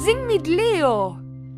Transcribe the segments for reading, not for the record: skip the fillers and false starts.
Sing mit Leo.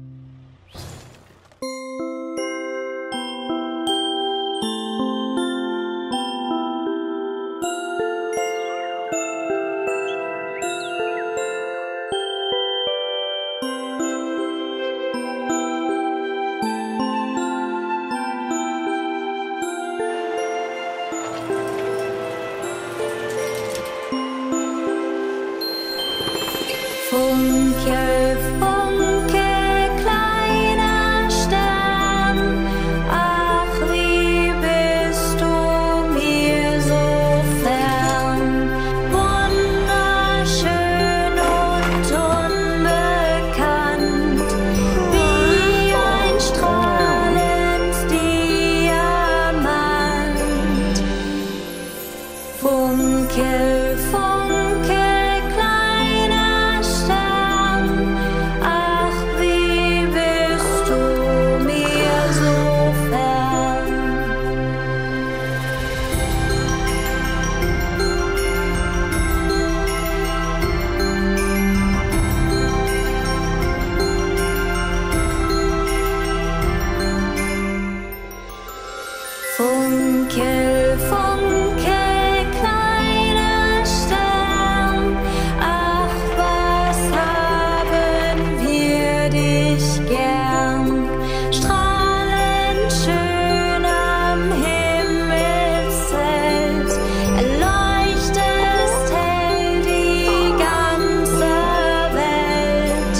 Funke, Funke, kleiner Stern, ach, wie bist du mir so fern, wunderschön und unbekannt, wie ein strahlend Diamant. Funke, Funke, Funke, Funke, kleiner Stern, ach, was haben wir dich gern, strahlend schön am Himmelszelt, erleuchtest hell die ganze Welt.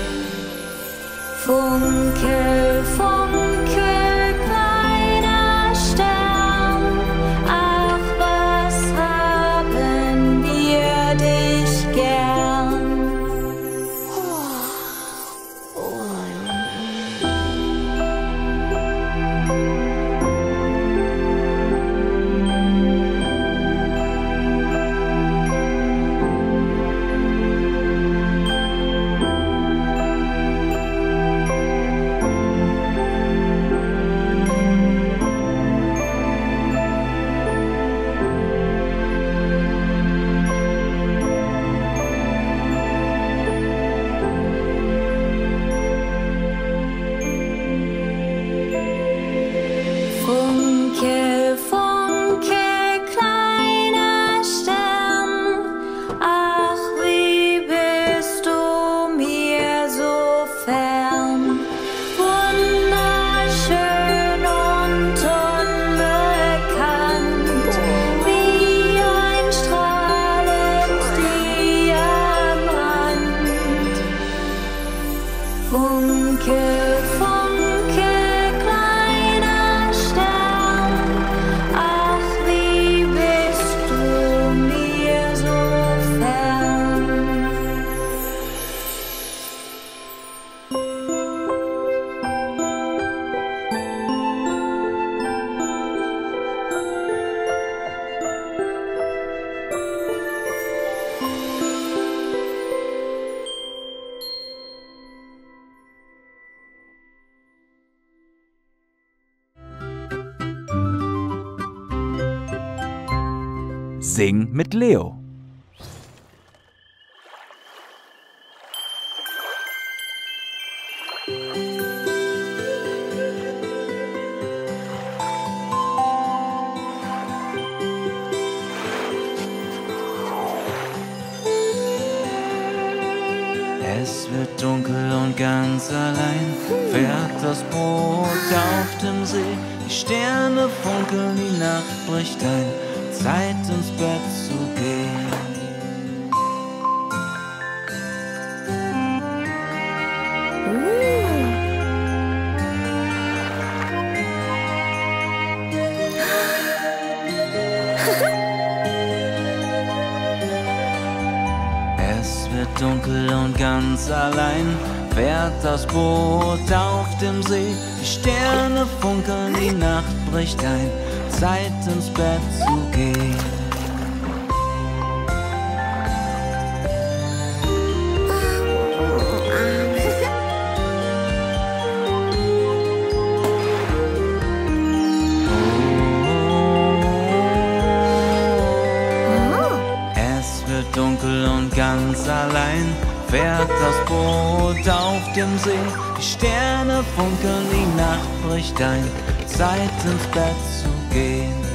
Funke, Funke, Funke, Funke, kleiner Stern, ach, wie bist du mir so fern, wunderschön und unbekannt, wie ein strahlend Diamant. Funke, Funke, Sing mit Leo. Es wird dunkel und ganz allein fährt das Boot auf dem See. Die Sterne funkeln, die Nacht bricht ein. Zeit ins Bett zu gehen. Es wird dunkel und ganz allein fährt das Boot auf dem See. Die Sterne funkeln, die Nacht bricht ein. Zeit ins Bett zu gehen. Es wird dunkel und ganz allein fährt das Boot auf dem See. Die Sterne funkeln, die Nacht bricht ein, Zeit ins Bett zu gehen.